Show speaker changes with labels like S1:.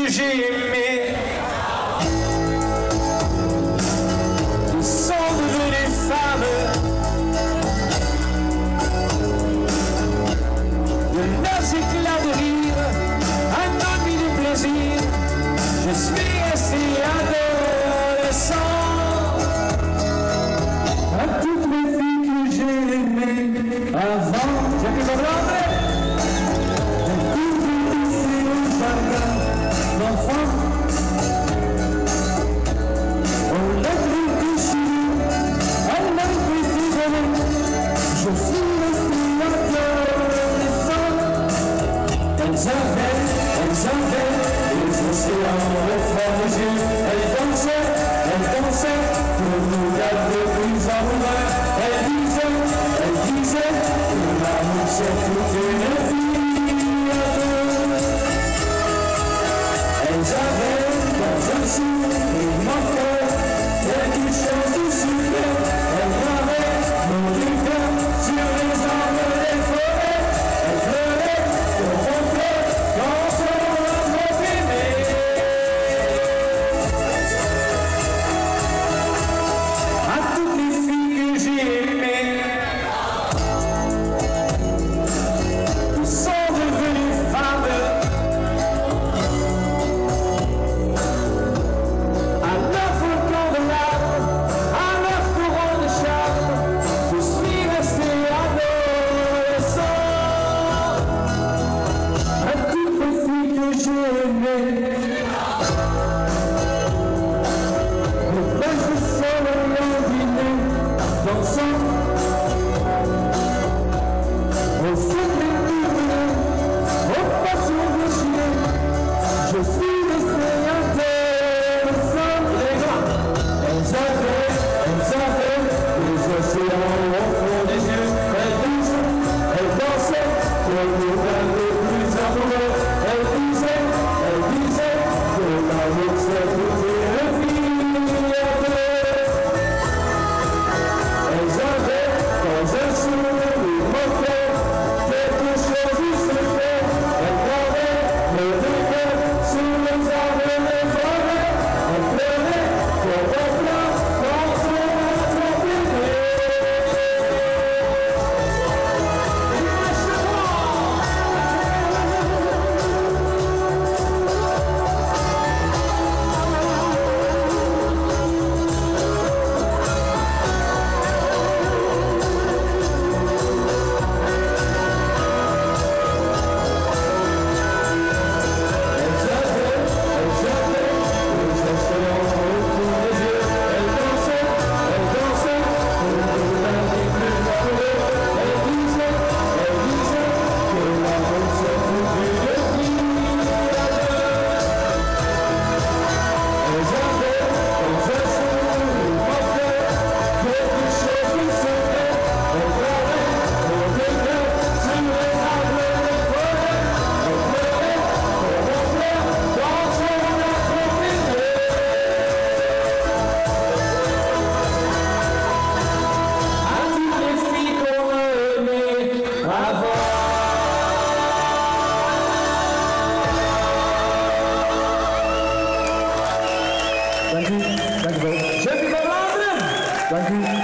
S1: que j'ai aimées sont devenues femmes. De leurs éclats de rire, un ami de plaisir, je suis resté adolescent. À toutes les filles que j'ai aimées avant, j'ai pu comprendre. Je suis resté adolescent. Elles avaient les océans au fond des yeux. Elles dansaient pour nous garder plus amoureux. Elles disaient que l'amour c'est toute une vie à deux. Elles avaient dans un sourire mon cœur quelque chose de super. Elles avaient mon regard sur les arbres des forêts. Elles pleuraient pour mon cœur quand on l'a trop aimé. À toutes les filles que j'ai aimées, qui sont devenues femmes. À leur volcan de larmes, à leur courant de charme, je suis resté adolescent. À toutes les filles que j'ai aimées, le bain de soleil en dîner, dansant au fond des tournées, aux passions déchirées, je suis resté adolescent. Elles avaient les océans au fond des yeux. Elles dansaient pour nous garder plus amoureux. Elles disaient que l'amour c'est toute une vie à deux. Elles avaient dans un sourire mon cœur quelque chose de secret. Elles gardaient le regard sur les arbres et les forêts. Elles pleuraient pour mon cœur quand on l'a trop aimé. Thank you.